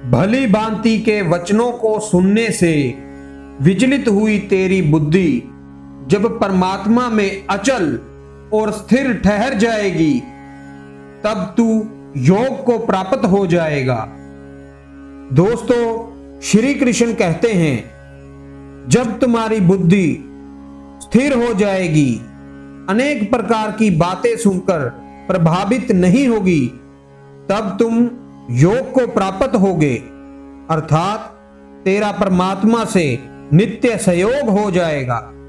भली भांति के वचनों को सुनने से विचलित हुई तेरी बुद्धि जब परमात्मा में अचल और स्थिर ठहर जाएगी, तब तू योग को प्राप्त हो जाएगा। दोस्तों, श्री कृष्ण कहते हैं, जब तुम्हारी बुद्धि स्थिर हो जाएगी, अनेक प्रकार की बातें सुनकर प्रभावित नहीं होगी, तब तुम योग को प्राप्त होगे, अर्थात तेरा परमात्मा से नित्य सहयोग हो जाएगा।